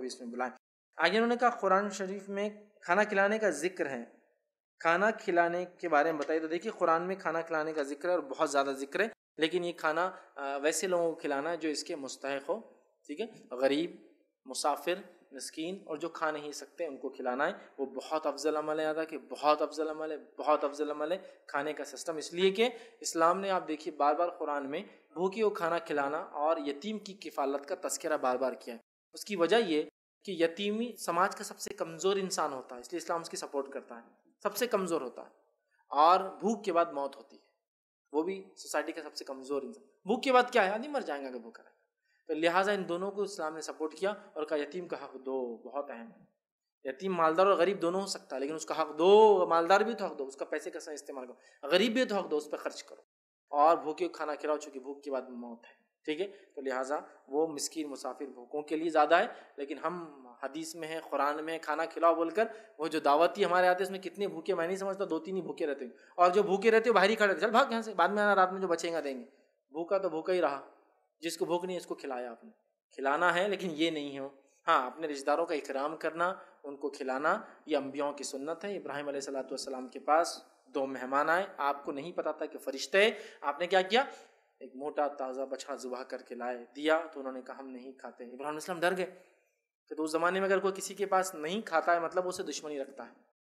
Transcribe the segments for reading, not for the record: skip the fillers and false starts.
اس میں بلائیں. آگے انہوں نے کہا قرآن شریف میں کھانا کھلانے کا ذکر ہے, کھانا کھلانے کے بارے میں بتائیے. تو دیکھیے قرآن میں کھانا کھلانے کا ذکر ہے اور بہت زیادہ ذکر ہے, لیکن یہ کھانا ویسے لوگوں کو کھلانا ہے جو اس کے مستحق ہو, ٹھیک ہے, غریب, مسافر, مسکین اور جو کھا نہیں سکتے ان کو کھلانا ہے. وہ بہت افضل عمل ہے, ادا کہ بہت افضل عمل ہے, بہت افضل عمل ہے کھانے کا سسٹم, اس لیے کہ اسلام نے آپ دیکھیے بار بار قرآن میں بھوکے کو کھانا کھلانا اور یتیم کی کفالت کا تذکرہ بار بار کیا ہے. اس کی وجہ یہ کہ یتیمی سماج کا سب سے کمزور انسان ہوتا ہے, اس لیے اسلام اس کی سپورٹ کرتا ہے, سب سے کمزور ہوتا ہے, اور بھوک کے بعد موت ہوتی ہے, وہ بھی سوسائٹی کا سب سے کمزور انسان. بھوک کے بعد کیا ہے, آدمی مر جائیں گا اگر بھوکا رہے گا. تو لہٰذا ان دونوں کو اسلام نے سپورٹ کیا اور کہا یتیم کا حق دو, بہت اہم ہے. یتیم مالدار اور غریب دونوں ہو سکتا ہے, لیکن اس کا حق دو. مالدار بھی تو حق دو, اس کا پیسے کا صحیح استعمال کرو, غریب بھی تو حق دو, اس پہ خرچ کرو, اور بھوکے کو کھانا کھلاؤ, چونکہ بھوک کے بعد موت ہے, ٹھیک ہے. تو لہٰذا وہ مسکین مسافر بھوکوں کے لیے زیادہ ہے, لیکن ہم حدیث میں ہے, قرآن میں ہے, کھانا کھلاؤ بول کر وہ جو دعوتی ہمارے آتے ہیں اس میں کتنے بھوکے میں نہیں سمجھتا, 2-3 ہی بھوکے رہتے ہیں, اور جو بھوکے رہتے ہیں باہر ہی کھڑے, چل بھاگ یہاں سے, بعد میں آنا رات میں جو بچیں گا دیں گے. بھوکا تو بھوکا ہی رہا, جس کو بھوک نہیں اس کو کھلایا آپ نے. کھلانا ہے لیکن یہ نہیں ہو, ہاں اپنے رشتہ داروں کا اکرام کرنا, ان کو کھلانا, یہ انبیاؤں کی سنت ہے. ابراہیم علیہ السلام کے پاس 2 مہمان آئے, آپ کو نہیں پتا تھا کہ فرشتے ہیں, آپ نے کیا کیا, ایک موٹا تازہ بچڑا ذبح کر کے لائے, دیا, تو انہوں نے کہا ہم نہیں کھاتے. ابراہیم علیہ السلام ڈر گئے کہ تو اس زمانے میں اگر کوئی کسی کے پاس نہیں کھاتا ہے مطلب اسے دشمنی رکھتا ہے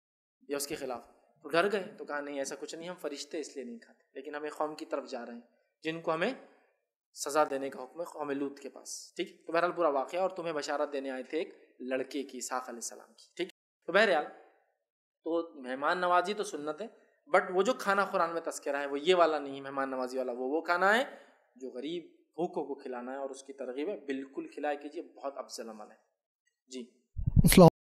یا اس کے خلاف, تو ڈر گئے. تو کہا نہیں ایسا کچھ نہیں, ہم فرشتے اس لیے نہیں کھاتے, لیکن ہم ایک قوم کی طرف جا رہے ہیں جن کو ہمیں سزا دینے کا حکم ہے, قوم لوط کے پاس, ٹھیک. تو بہرحال پورا واقعہ, اور تمہیں بشارت دینے آئے تھے ایک لڑکے کی, اسحاق علیہ السلام کی, ٹھیک. تو بہرحال تو مہمان نوازی تو سنت ہے, بٹ وہ جو کھانا قرآن میں تذکرہ ہے وہ یہ والا نہیں, مہمان نوازی والا وہ کھانا ہے جو غریب بھوکوں کو کھلانا ہے, اور اس کی ترغیب ہے بالکل کھلایا کیجیے, بہت افضل عمل ہے. جی.